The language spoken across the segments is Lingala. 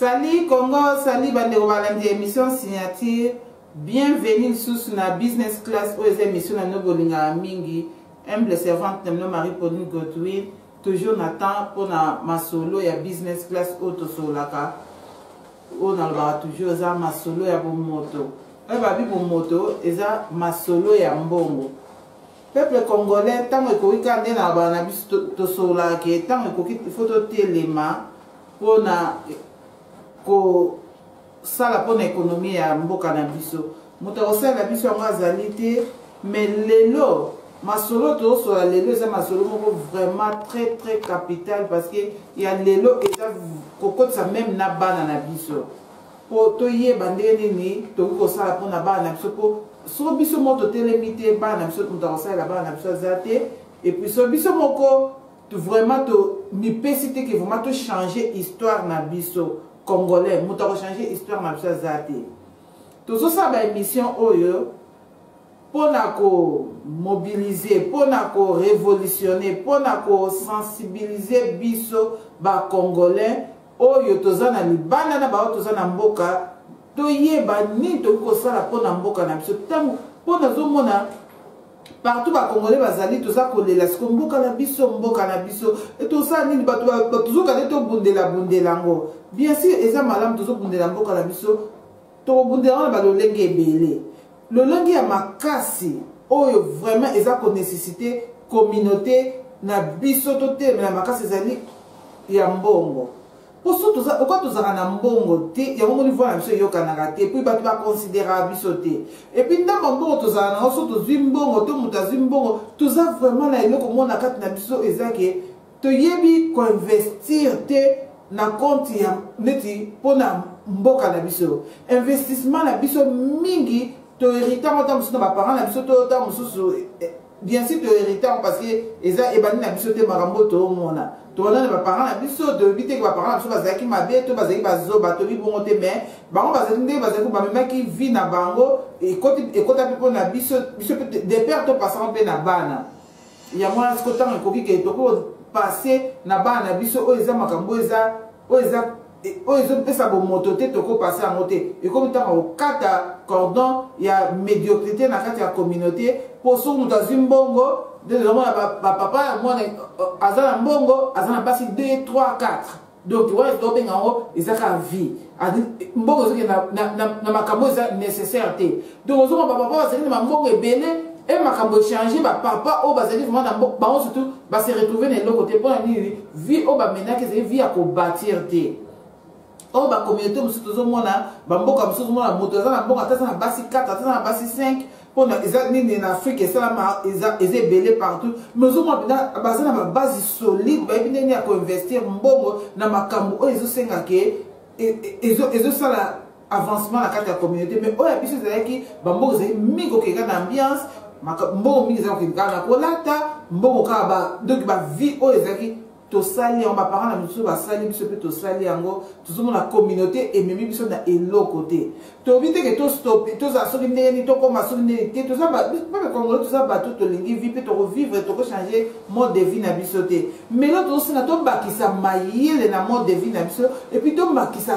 Salut Congo, salut bande de émission signature. Bienvenue sous la business class aux émissions de Nobolinga Mingi. Humble servante de Marie-Pauline Godwin. Toujours Nathan pour ma solo et business class auto solaka. On a toujours ça ma solo et pour moto. Et babi pour moto et ça ma solo et mbongo. Peuple congolais tant que week-end na ba na biso to solaka tant que il faut téléma pour na ko sala pour l'économie ya mboka na biso. Moto osala biso ngazalité mais lelo masolo to so lelo ça masolo vraiment très capital parce que il y a lelo et ça kokot ça même na bana na biso. Pour to yeba ndeni ni to ko sala pour na bana na biso pour so biso moto télémité bana na biso moto osala bana na biso zate et puis so biso moko to vraiment to mi pesité que vraiment to changer histoire na biso congolais moto changer histoire na biso zate. To so ça ba émission oyo pour mobiliser, pour révolutionner, pour sensibiliser biso ba congolais oyo tozana libana na ba tozana mboka to yeba ni to ko sala pour na mboka na biso tango pour nazomona partout ba congolais bazali toza kolela siko mboka na biso et to ça ni ba tozoka to bundela ngo bien sûr eza malamu tozo bundela mboka na biso to bundela ba lolenge ebele lolenge ya makasi oyo vraiment eza ko nécessité communauté na biso to te na makasi ezali ya mbongo pour ça toza pourquoi tozaka na mbongo te ya ngo niveau na biso yokanaka te puis bato ba considérer biso te et puis ndamba mbongo tozala na so tozwi mbongo to mutazwi mbongo toza vraiment na eloko mona kati na biso ezake toyebi ko investir te na compte ya neti pona mboka na biso investissement na biso mingi to héritant ta musu na ba parents na biso to ta musu bien sûr to héritant parce que eza ebani na biso te makambo to mona to na ba parents na biso de bité que ba parents na biso bazaki mabe to bazaki bazoba to bi bongo te mais bango bazaki nde bazaki ba même qui vit na bango et kota pipo na biso des pères to passant pe na bana ya moi ce temps ko ki ke to ko passer na bana biso o eza makambo eza oyo pesa bo moto te toko passer en moté et comme tant au kata cordon il y a médiocrité na kati ya communauté pour so muta zimbongo de papa moi azana mbongo azana basi 2 3 4 donc ouais to benga o ezaka vie mbongo zoki na makambo eza nécessaire te donc ozo papa bazali na mbongo ebele et makambo changer ba papa o bazali vraiment na mbongo ba surtout ba se retrouver na l'autre côté pour la vie o ba mena que c'est vie à ko bâtir te. Oh, la communauté, nous sommes mona, bamboka, nous sommes mona, moto, na mboka, tata na basi 4, tata na basi 5, pour na ni en Afrique, et ça là, ils belé partout. Mais nous sommes na basi na base solide, ba bien ni à investir mbongo na makambo, oh ils senga ke, ils ça la avancement la carte de la communauté, mais oh et puis c'est qui bamboka c'est mingo ke na ambiance, mbongo mingi za ko na kolata, mbongo ka ba donc ba vie oh ezaki to sali on ba parents na biso ba sali biso pe to sali yango tout la communauté et même biso na elo côté to bité que to stop to za so ni to comme so ni te to za ba pas congolais to za ba to lingi vie pe to revivre to changer mode de vie na biso te mais là to aussi na to ba ki sa maïle na mode de vie na biso et puis to ba ki sa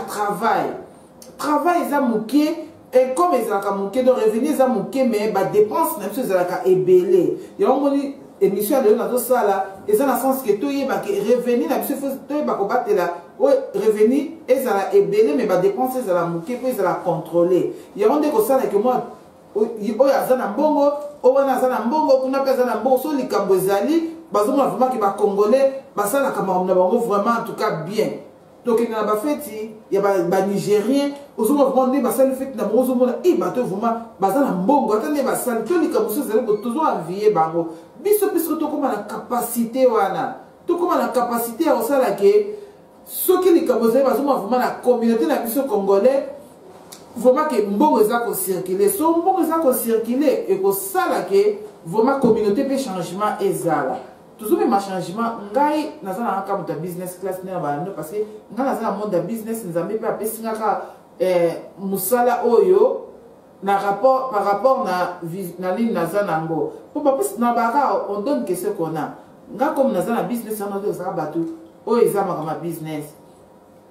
travail za muké et comme ezalaka muké de revenir za muké mais ba dépense na biso ezalaka ebelé yango ni émission de notre salle et ça dans le sens que tout y est revenu na biso tout y est battre là revenu et ça la ebelé mais ba dépenser ça la muké puis ça la contrôler il y a rendez que ça que moi o ya za na mbongo o wana za na mbongo kuna pesa na mbongo so likambo ezali bazoma vraiment que ba congolais ba ça la camarade na bango vraiment en tout cas bien donc il y a ba feti il y a ba nigérien ozoma vraiment ni ba ça le fait na bonzo mona et ba to vraiment ba za na mbongo attendez ba ça to likambo so zali ko toujours envier bango biso puisque to comme la capacité wana to comme la capacité à ça là que ce qui les capacités vraiment la communauté na biso congolais vraiment que mbongo za ko circuler so mbongo za ko circuler et ko ça là que vraiment communauté peut changement ezala toujours même changement ngai nazana ka muta business class na ba no parce que ngai nazana monde business nzambe pe apesinga ka musala oyo na rapport par rapport na ligne nazana ngo pour pas na baka on donne que ce qu'on a nga comme nazana business on a ça bateau o ezama comme business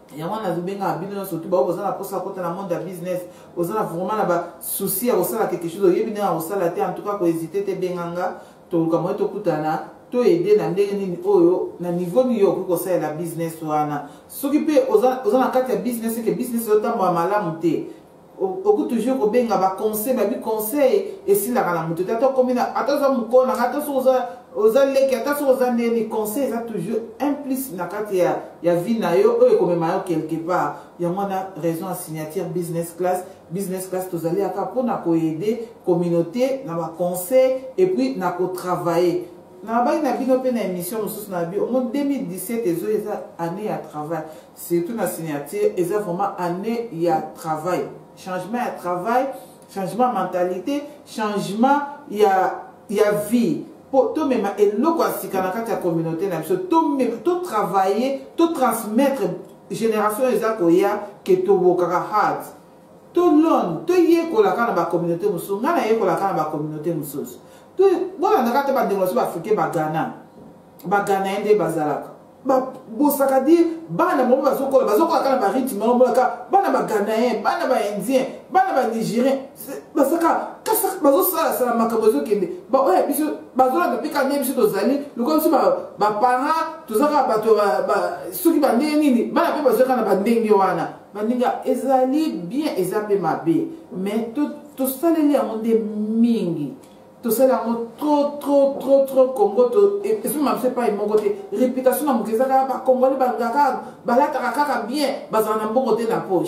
yango nazobenga bino surtout ba ozana posa kota na monde ya business ozana vraiment na ba souci ya osala quelque chose oyebi na osala te en tout cas ko hésiter te benganga to kamo to kutana to aider na ndenge nini oyo na niveau ni yo ko sala la business wana soki pe ozana kati ya business ke business otambo malamu te oku toujours ko benga ba conseil ba bi conseil et si la kana mutu tato komina atazo mukona atazo oza leki atazo oza neni conseil ça toujours implice na kati ya vie na yo oyo komema yo quelque part yango na raison à signature business class tozali aka pona ko aider communauté na ba conseil et puis na ko travailler na ba na bino pe na émission mosusu na bi au moins 2017 ezo eza année à travail surtout na signature eza vraiment année ya travail changement à travail, changement de mentalité, changement il y a vie. Pour tout même et l'eau si quand la communauté tout travailler, tout transmettre génération ezakoya que tout bokara hard. Tout long, tout yé ko la kana ba communauté musu, ngana yé ko la kana ba communauté musu. Tout voilà na kata ba développement africain ba Ghana ende bazalaka. Bosaka dire bana mo bazokola kana ba rythme mo ka bana ba Ghanéen bana ba Indien bana ba Nigérien basaka kasa bazosala sala makabozo kende ba oya biso bazola depuis quand biso tozali lokolo biso ba parents tozaka bato ba soki ba nini bana pe bazoka na ba ndenge wana baninga ezali bien ezape mabe mais tout saleli ya monde mingi tout ça là trop Congo et puis même c'est pas mon côté réputation na mukeza ka ba congolais ba ngaka balata kaka bien bazana mbongo te na poche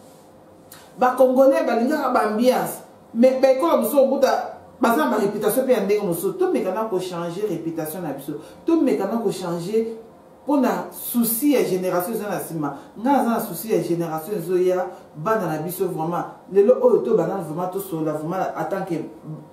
ba congolais ba linga ba ambiance mais ba ko muso buta bazana ba réputation pe ndenge muso tout mekana ko changer réputation na biso tout mekana ko changer pour na souci ya génération na sima na souci ya génération zoya bana na biso vraiment lelo oyo to bana vraiment to sola vraiment en tant que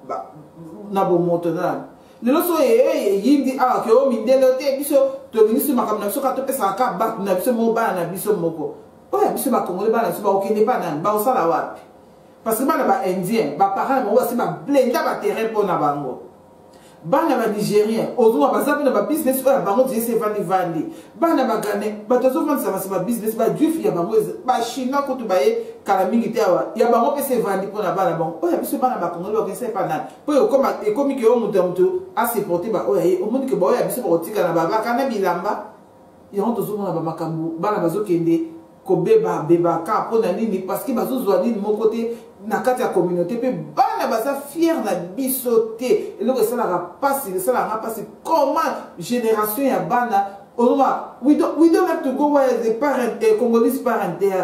na bo moto na lelo so yindi ke o mindelo te biso to linisi makamna biso ka to pesa ka back na biso mo bana na biso moko oya biso ba congolais bana biso ba okende pa na ba osala wapi parce que bana ba indien ba parents mo wasi ba blenda ba terrain pour na bango bana ba nigérien ozuma bazapi na ba business oya bango tse vandi bana ba Ghanais ba tozo vandi sa ba business ba juif ya bango ba chinois ko to ba ye kala mingi te awa ya bango pe se vandi pour na bana bango oya biso bana ba congolais ba kese pa na po yo koma ekomi ke yo mutu a supporter ba oya ye omoni ke ba oya biso ba otika na ba kana bilamba ya on tozo mona ba makambu bana bazo kende ko beba ka po na nini parce que bazo zwa nini mon côté na kati ya communauté pe bana baza fier na biso te et donc ça la passe comment génération ya bana we don't have to go where the parent Congolese parent there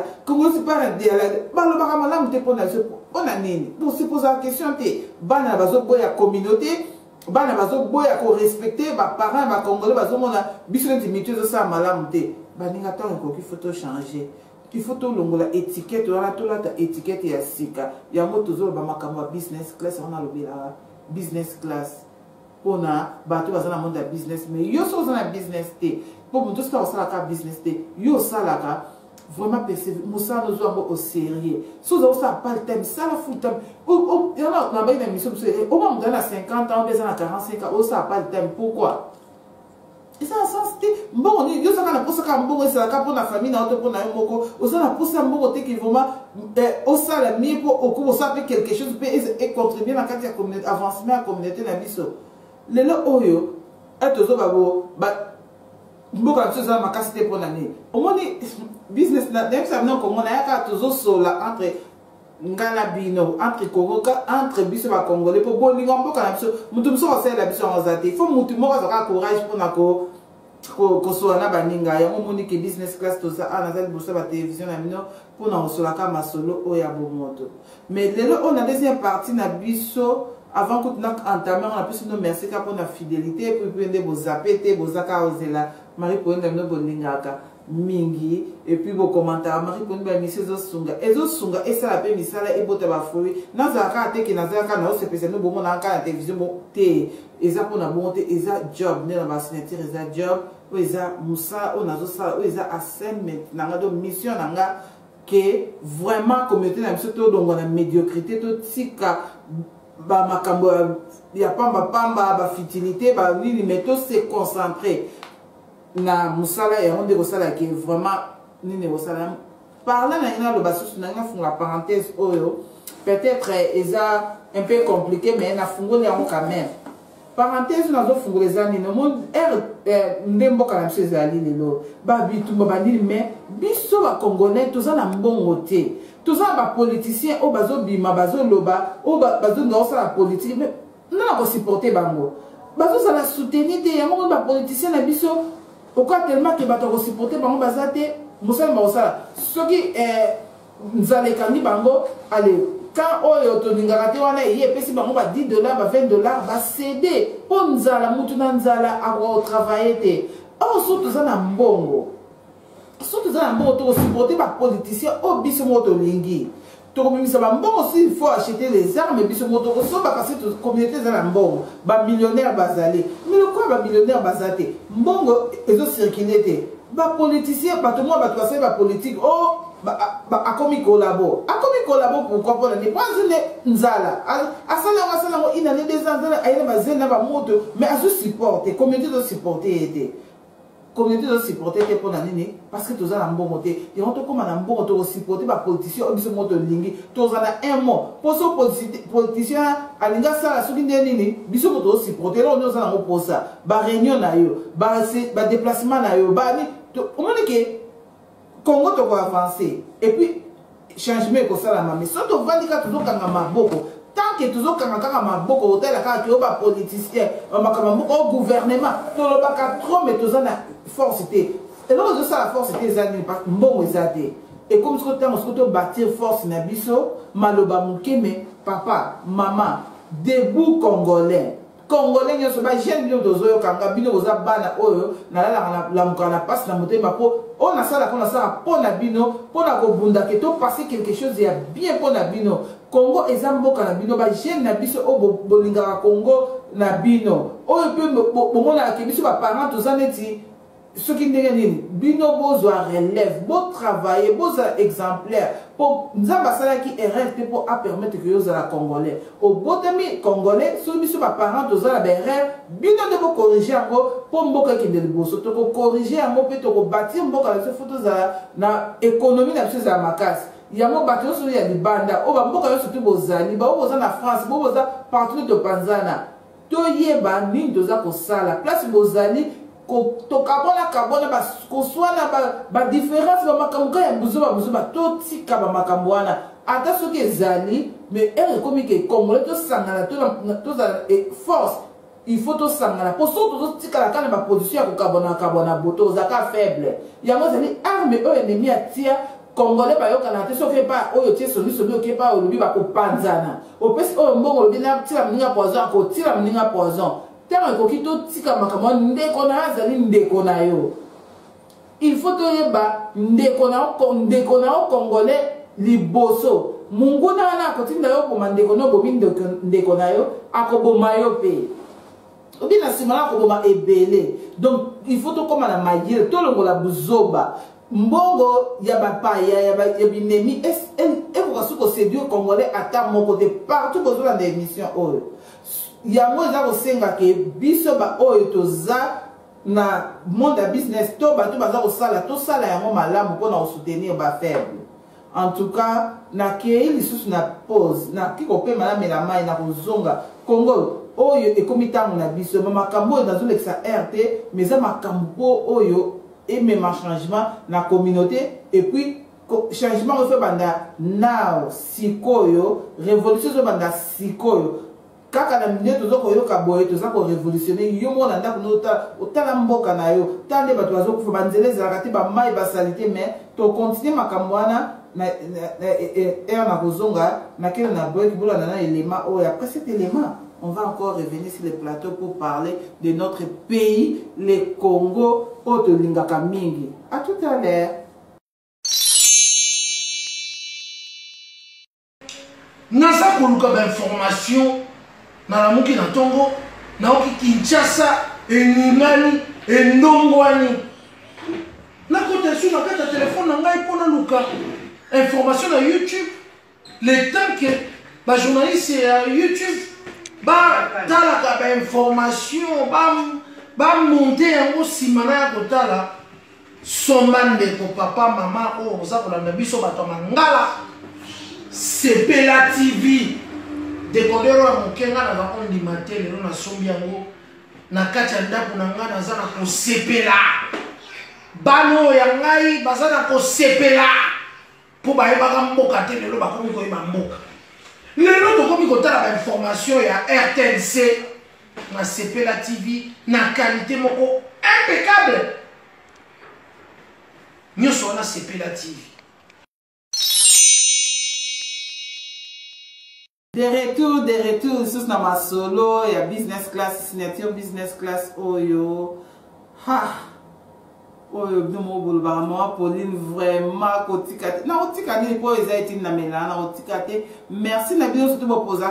balo malamu te pona nini pour se poser la question te bana bazo boya communauté bana bazo boya ko respecter ba parents ba congolais bazo mona biso intimité zo sa malamu te baninga tant ko ki photo changer il faut tout longola étiquette wana to la étiquette ya sika yango tozo ba makambo business class on a lobela business class pona bato bazana monde business mais yo so na business te pour muto ska osala ka business te yo sala ka vraiment percevoir musa no zo au sérieux so zo ça pas le thème ça la full time yana na ba une émission au moins dans 50 ans des ans 45 ans ça pas le thème pourquoi et ça sens bon on yo ça na posa ka mbongo ça ka pour la famille na auto pour na moko o ça na posa mbongo te qui vraiment au ça la mieux pour au coup ça fait quelque chose et contribuer dans la communauté avancement à communauté na biso lelo oyo etozo babo ba mboka biso za makasi te pour nani omoni business na dem ça non comme on a ka tozo sola entre ngala bino entre Congoka entre biso ba congolais pour bolinga mboka na biso mutu biso va la biso en zate faut mutu moko za courage pour na ko sola na baninga ya omoni ke business class to ça ana za biso ba télévision na mino pour na sola ka masolo o ya bomoto mais lelo on a deuxième partie na biso avant que nous entamions on a plus nous merci pour la fidélité puis puis de zapete bozaka ozela Marie pour nous bolingaka mingi et puis vos commentaires Marie pour nous émission ezosunga et ça la pe misala et bota ba foi nazaka te ki nazaka na spécial nous bon na ka télévision bon te eza pour na bonté eza job ne la signature eza job ou eza musa on azo ça ou eza assignment nanga do mission nanga que vraiment communauté na biso to donc on a médiocrité to tika ba makambo ya pamba ba futilité ba nini mais to se concentrer na musala et on de sala qui vraiment nini osala parlant na ina lo basusu na nga funga parenthèse oyo peut-être eza un peu compliqué mais na fungoli yango quand même parenthèse nazo fungola eza nini mo nde mboka na biso ezali lelo babitumba bandini mais biso bacongolais toza na mbongo te toza na bapoliticien oyo bazobima bazoloba oyo bazonga osala politique mais nana kosupporte bango bazozala soutenir te yango oyo bapoliticien na biso okoa tellement ke bato kosupporte bango baza te mosala bakosala soki nzala ekangi bango ale quand oyo tolingaka te wana eye epesi bango ba 10 $, ba 20 $, basede mpo nzala mutu na nzala akotravaye te oyo so toza na mbongo tokosupporte bapoliticien oyo biso moko tolingi tokomimisa bambongo si il faut acheter les armes biso moko tokosoba parce que communauté eza na mbongo bamillionnaire bazali mais lokola bamillionnaire baza te mbongo ezocircule te bapoliticien bato mwa bato basali bapolitique o akomi kolabo pourquoi mpona ne pwanzine nzala asalango inane des ans nzala ayena bazeli na bamoto mais azosupporte communauté ezosupporte ye te communauté ezosupporte te mpona nini parce que toza na mbongo te yango tokóma na mbongo tokosupporte bapoliticien oyo biso moko tolingi toza na un mot mpo so politicien alingi asala soki nde nini biso moko tozosupporte eloko nde oza nango mposa baréunion na yo badéplacement na yo bani omoni ke Congo toko avancé et puis changement ekosalama mais so tovandi kaka tozokanga maboko tant que tozokanga kaka maboko otala kaka ke oba politicien makambo moko au gouvernement tolobaka trop mais toza na force te eloko ezosala force te eza nini mbongo eza te et comme soko ntango soko tobâtir force na biso maloba mokeme papa mama debout congolais nyonso bagene bino tozoyokanga bino oza bana oyo nalalaka lamuka na pasi na motema mpo oyo nasalaka mpo na bino mpo na kobundaka topase quelque chose ya bien mpo na bino Congo eza mboka na bino bagene na biso oyo bolingaka Congo na bino oyo mpe bomonaka biso baparent toza neti soki ndenge nini bino bozwa relève botravaille bozala exemplaire po nzambe asalaki erreur te mpo apermettre ke yozala congolais obotami congolais soki biso baparent tozala baerreur bino nde bokorrige yango mpo mboka ekende liboso tokokorrige yango mpe tokobâtir mboka na biso fo tozala na économie na biso ezala makasi yango bato nyonso ya libanda oyo bamboka nyonso te bozali bao boza na France bo boza partout topanzana toyeba nini toza kosala place bozali tokabona koswana badifférence bamakambo ya buzoba totika bamakambo wana ata soki ezali mais ere ekomi ke congolais tosangana tozala force il faut tosangana mpo so tozotikala kaka na baposition ya kokabona boto ozalaka faible yango ezali arme oyo ennemi atia congolais bayokana te soki epa oyo tie somi okepa olobi bakopanzana opesi oyo mbongo olobi natila moninga poison akotila moninga poison ntango ekoki totika makambo ndeko na yo azali ndeko na yo il faut toyeba ndeko na yo congolais liboso munguna wana akotinda yo boma ndeko na yo bomi ndeko na yo akoboma yo mpe obi na nsima na akoboma ebele donc il faut tokóma na mayele tolongola buzoba mbongo ya bapaya ya binemi ekoka soki koséduire congolais ata moko te partout bozolanda émission oyo yango eza kosenga ke biso baoyo toza na monde ya business to bato baza kosala tosala yango malamu mpona kosoutenir bafaible en tout cas nakei lisusu na pause naki kopema namela mai na kozonga Congo oyo ekomi ntango na biso bamakambo oyo nazolekisa rt mais eza makambo oyo emema changement na communauté et puis changement oyo fe banda nao sikoyo révolution oyo banda sikoyo kaka na milieu toza koyoka boye toza korévolutionne yo mona ndako otala mboka na yo tala nde bato bazokufa banzela ezalaka te bamai basali te mais tokontinue makambo wana ere na kozonga nakende na boyeki bolanda na élément oyo après cet élément on va encore revenir sur le plateau pour parler de notre pays le Congo oyo tolingaka mingi. À tout à l'heure. naza koluka bainformation nalamuki na ntongo naoki Kinshasa eningani endongwani nakota su na kati ya telefone na ngai mpo naluka information na YouTube le temps que bajournaliste ya YouTube batalaka bainformation bamonte yango nsima na ya kotala somande ko papa mama o oza kolanda biso bato mangala Sepela TV décodeur ya mokenga na ba ondima te lelo na sombi yango na kati ya ndako na nga naza na kosepela bano ya ngai baza na kosepela mpo bayebaka mboka te lelo bakomi koyeba mboka lelo tokomi kotala bainformation ya RTNC na Sepela TV na qualité moko impeccable nyonso wana Sepela TV. De retour, sous na ma solo, il y a business class, signature business class, oyo. Oyo, bimo boulba, moi, Pauline, vraiment, kotikate. Na otikate, pour les aides, na mena, na otikate. Merci, na bien, surtout, pour poser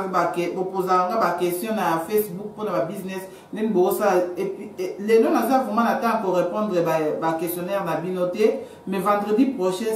ma question na Facebook pour ma business. Nen bosa, et puis, les noms, na ça, vraiment, n'attend pour répondre à questionnaire, na binoté. Mais vendredi prochain,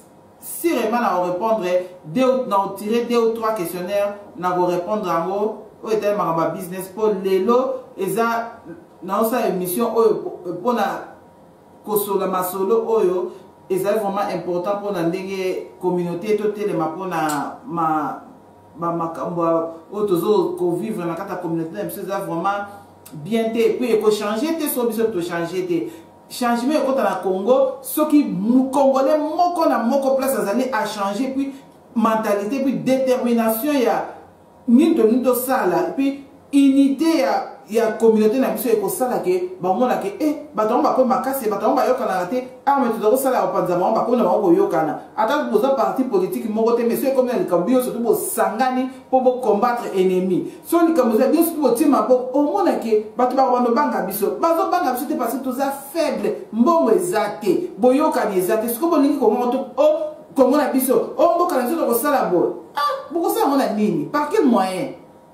si vraiment on répondre tirer 2 ou 3 questionnaires na répondre en haut au était ma business pour lelo eza na sa émission pour na kosola masolo oyo eza vraiment important pour na ndenge communauté to telema pour na ma makambo otozo ko vivre na kata communauté même c'est vraiment bien té puis il faut changer té so biso to changer té changement quand on a Congo, ce qui nous Congolais moko na moko place à changer puis mentalité puis détermination il y a nindo sala puis unité il y a communauté na biso eko sala ke ba mona ke batongo ba ko makase batongo ba yokana te arme to sala opanza ba ko na ba ko yokana ata boza parti politique moko te mais c'est comme le cambio surtout bo sangani pour combattre ennemi so ni comme ça bien surtout tima bo o mona ke bato ba bando banga biso bazo banga biso te parce que tous a faible mbongo ezate boyokani ezate siko bo lingi ko moto comme na biso mboka na zo ko sala bo boko sala mona nini par quel moyen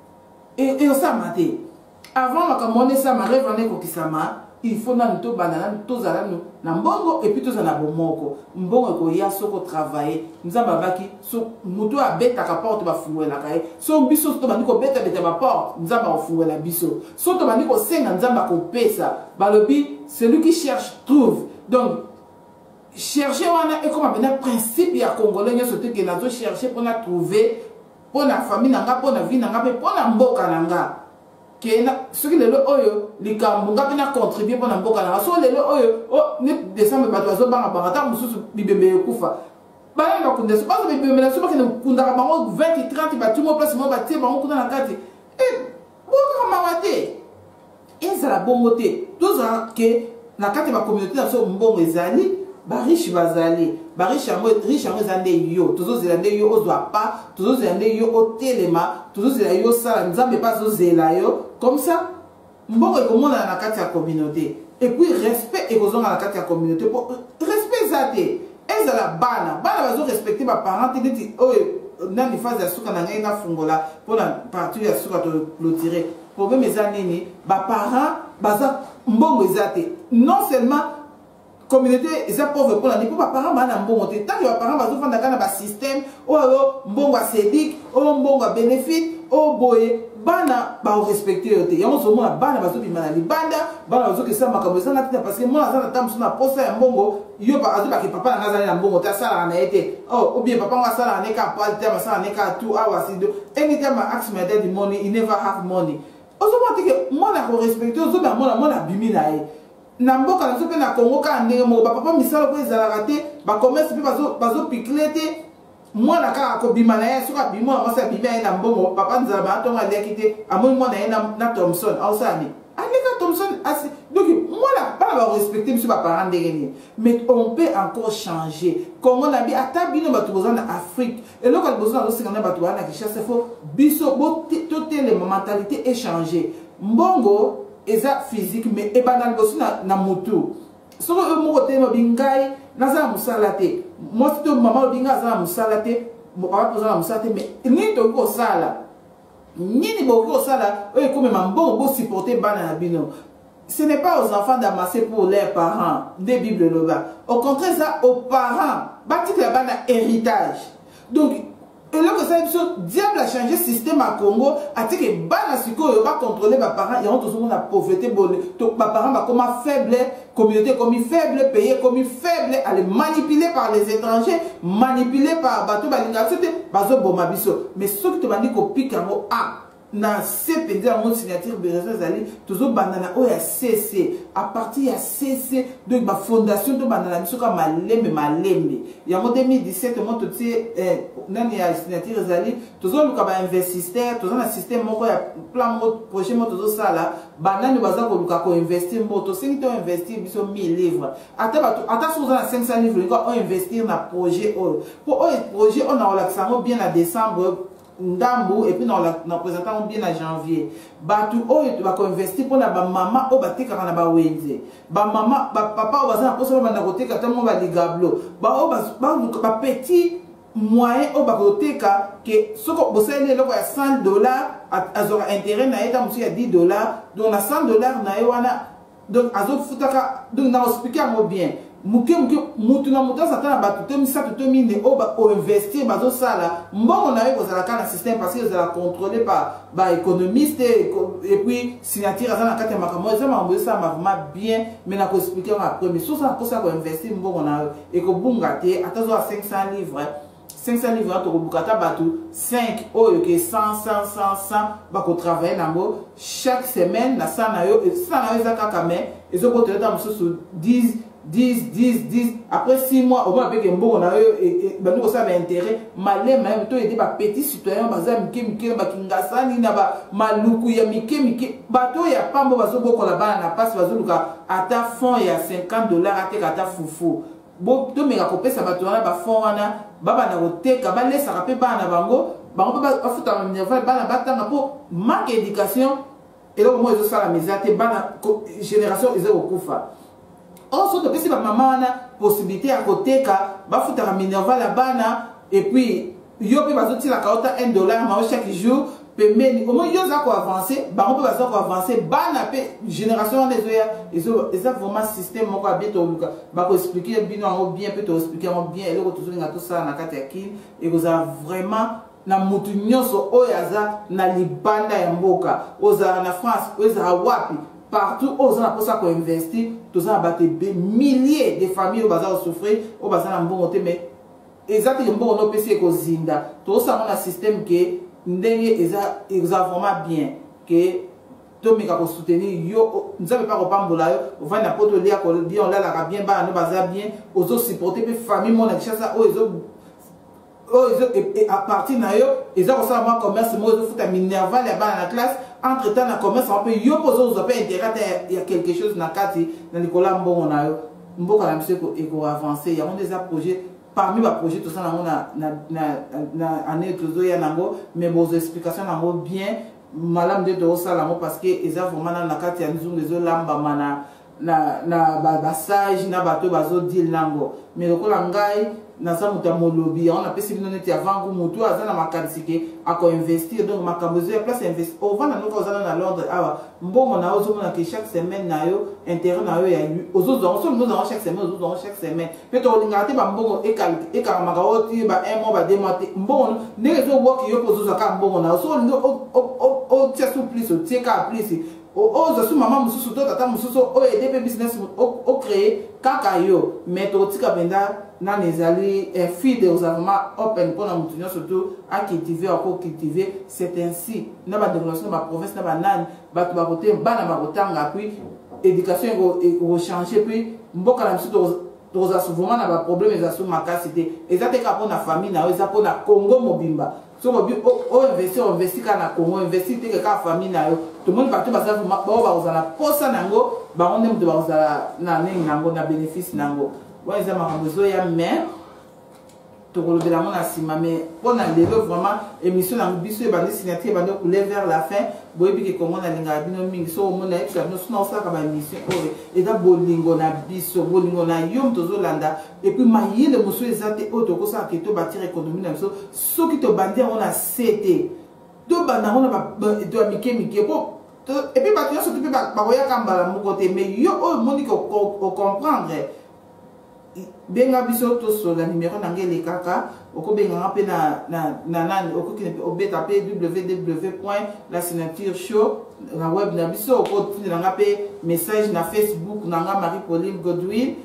et ça maté avant makamone ça ma rêve ane kokisama il faut na nto banana to zala no na mbongo et puis to zana bomoko mbongo ko ya soko travailler nzamba baki so muto abeta ka porte ba fuwela kai so biso to bandi ko beta ba porte nzamba fuwela biso so to bandi ko senga nzamba ko pesa balobi celui qui cherche trouve donc chercher wana et comme un principe ya congolais nyo sote que nazo chercher pour na trouver pour la famille nanga pour la vie nanga pour la mboka nanga ce qui est le oyo likambo ngapi na contribuer pour la mboka nanga so le oyo ne décembre ba tozo banga banga mususu bibembe kufa ba na kunda so ba bibembe na so ba kende kunda ba 20 30 ba tumo place mo ba tie ba kunda na kati boka mawate ezala bongote toza ke na kati ba communauté na so mbongo ezali ba riche bazali ba riche yango zande yo tozo zelande yo ozwa pa tozo zelande yo otelema tozo zelande yo sala nzambe pas zo zela yo comme ça mbongo ekomona na kati ya communauté et puis respect ekozonga na kati ya communauté pour respect zate ezala bana bazo respecter ba parents neti nani phase ya suka na ngai na fungola pour la partie ya suka to clôturer problème eza nini ba parents baza mbongo ezate non seulement communauté eza pauvre pour la ni pour ba parents bana mbongo te tant que ba parents bazo fanda kana ba système mbongo a sédic mbongo a bénéfice boye bana ba respecter yote yango so mona bana bazo bimana libanda bana bazo ke sama makambo eza na tena parce que mona za na tamso na posa ya mbongo yo ba azo ba ke papa na za na mbongo ta sala na ete ou bien papa nga sala na ka pas te sala na ka 2 hours anytime I ask my daddy money he never have money ozo mona ke mona ko respecter ozo ba mona bimina na mboka na so pe na Congo ka ndenge mo ba papa misalo ko ezala te ba commerce pe bazo piquer te mwana kaka kobima na ye soki abima na mwasi abimi aye na mbongo papa nzala bantongo aliaki te amoni mwana ye na Thomson aosani aleka Thomson asi donc mwana bana barespecte biso baparent ndenge nini mais on peut encore changer Congo na bi ata bino bato boza na Afrique eloko liboso nazosenga na bato baa na Kinshasa fo biso totelema mentalité échanger mbongo eza physique mais ebanda liboso na mutu soki oyo moko telema bingai naza musala te moi si maman binga za musala te papa poza musala te mais ni to ko sala ni ko sala oyo comme mbongo bo supporter bana na bino ce n'est pas aux enfants d'amasser pour leurs parents des bibles là-bas au contraire ça aux parents bâtir la bana héritage donc Et là, que ça, diable a changé le système à Congo, a dit que bana siko yo va contrôler mes parents, et on tout monde la pauvreté bonne. Donc mes parents va comme faible communauté, comme faible pays, comme faible, à les manipuler par les étrangers, manipuler par bateau balinga, c'était bazo bomabiso. Mais ce qui te m'a dit qu'on pique à mot A. Na CPD en mode signature Bérézé Zali, toujours banana o ya CC. À partir ya CC, donc ma fondation de banana biso comme malembe. Ya mode 2017 mo tout nani ya signature Zali, toujours le kaba investisseur, toujours un système moko ya plan mode projet mo toujours ça là, banana baza ko luka ko investir mo to singi to investir biso 1000 livres. Ata sur na 500 livres ko investir na projet o. Pour projet on a relaxé bien à décembre Ndambu et puis nous présentons bien à janvier. Batu oh tu vas investir pour la maman oh batte quand na ba wenze. Ba maman ba papa oh baza pour ça ba na côté quand on va ligablo. Ba oh ba petit moyen oh ba côté que ce que bossé le loco à $100 azora intérêt na eta monsieur à $10 donc na $100 na yoana donc azo futaka donc na expliquer moi bien. Muke mutuna muta satana batuto misa tuto mine o investir bazo sala mbongo na yo kozala kana système parce que ozala contrôlé par économiste et puis signature azana kati makamo eza mambo ça m'a vraiment bien mais na ko expliquer après mais sur ça pour ça ko investir mbongo na yo et ko bunga te atazo à 500 livres 500 livres to ko bukata batu 5 oyo ke 100 ba ko travailler nango chaque semaine na sana yo za kaka mais ezo ko te ta mususu 10 après 6 mois au moins avec un bon on a eu nous ça avait intérêt malé même toi aider ba petit citoyen baza mike ba kingasani na ba maluku ya mike bato ya pambo bazo boko la bana na passe bazo luka ata fond ya $50 ate ata fufu bo to meka kopesa bato wana ba fond wana baba na koteka ba lesa rapé bana bango ba futa minerval bana batanga pour manque éducation et là au moins ils ça la misate bana génération ils ont kufa. On se trouve ma maman a possibilité à côté ka ba futa minerval la bana et puis yo pe bazo ti la kaota $1 ma chaque jour pemeni au moins yo za ko avancer ba on peut bazo ko avancer bana pe génération des oya ils ont vraiment système moko bien to luka ba ko expliquer bien peut to expliquer bien et le toujours ngato ça na kati ya kin et vous a vraiment na mutu nyonso oyaza na libanda ya mboka oza na France oza wapi partout aux gens pour ça qu'on investit tous en battre des milliers de familles au bazar souffrir au bazar en bon côté mais exactement bon on PC ko zinda tout ça on a système que ndenge exactement bien que to meka ko soutenir yo nous savons pas repambola yo on va na poto lia ko bien on la bien ba no bazar bien aux autres supporter pe famille mon action ça et à partir na yo ils ont ça moi commerce moi je fouta minerval là bas la classe entre temps na commerce on peut yo poser aux intérêt il y a quelque chose na kati na Nicolas mbongo na yo mboka na monsieur ko avancer il y a des projets parmi les projets tout ça na année toujours ya nango mais vos explications nango bien malam de to ça là parce que ils ont vraiment na kati ya nzungu les lamba mana na basage na bato bazo deal nango mais lokola ngai na sa muta molobi on a pesi bino neti avant mutu azana makanisike ako investir donc makambozo ya place investir au vana noko azana na Londres awa mbongo na ozo mona que chaque semaine na yo intérêt na yo ya ozo zo nous avons chaque semaine peut to lingate ba mbongo e ka makawoti ba un mois ba 2 mois mbongo ne zo work yo pozo za ka mbongo na so o tia sous plus o tia ka plus o zo maman mususu to tata mususu o aider business o créer kaka yo mais to tika benda na nezali fille de vraiment open pour la mutunya surtout à cultiver encore cultiver c'est ainsi na ba développement ba province na ba nan ba to ba côté bana ba kotanga puis éducation ko changer puis mboka na mususu to souvent na ba problème za sous makasité exactement pour na famille na eza pour na Congo mobimba so mobi o investir kana Congo investir te ka famille na yo tout le monde partout basa ba ozala posa nango ba on dem to ba ozala na ning nango na bénéfice nango ouais ça m'a besoin ya mais to kolobela mon asima mais on a levé vraiment émission na biso ba signature ba couler vers la fin boyebi ke comment na linga bino mingi so mo na extra no sna osaka ba émission et da bolingo na biso bolingo na yom tozo landa et puis mayele moso ezate auto ko sa ke to bâtir économie na biso so ki to bandi on a CT to banda on a to mike po et puis ba to so to ba boya kambala mo côté mais yo o moni ko comprendre benga biso to so la numéro nangele kaka okobenga pe na www.lasignature-show na web na biso okotindela pe message na Facebook na Marie-Pauline Godwin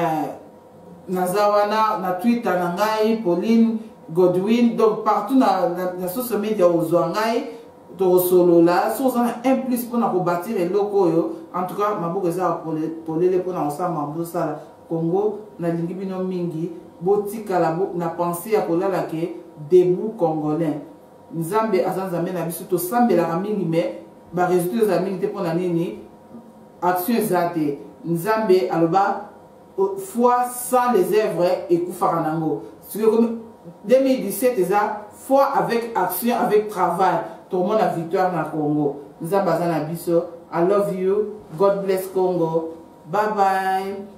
nazawana na Twitter na ngai Pauline Godwin, donc partout na social media ozwa ngai to solo là so on a un plus pour na bâtir et loko yo. En tout cas maboko za polele pour na osama mbosala Congo na lingi bino mingi botika la na penser ya kolala ke debout congolais nzambe azanzambe na biso to sambela mingi mais ba résultat za mingi te pona nini action zate nzambe aloba foi sans les œuvres et kufara nango ce que comme 2017 eza foi avec action avec travail tout le monde a victoire na Congo nzambe azana biso. I love you. God bless Congo. Bye bye.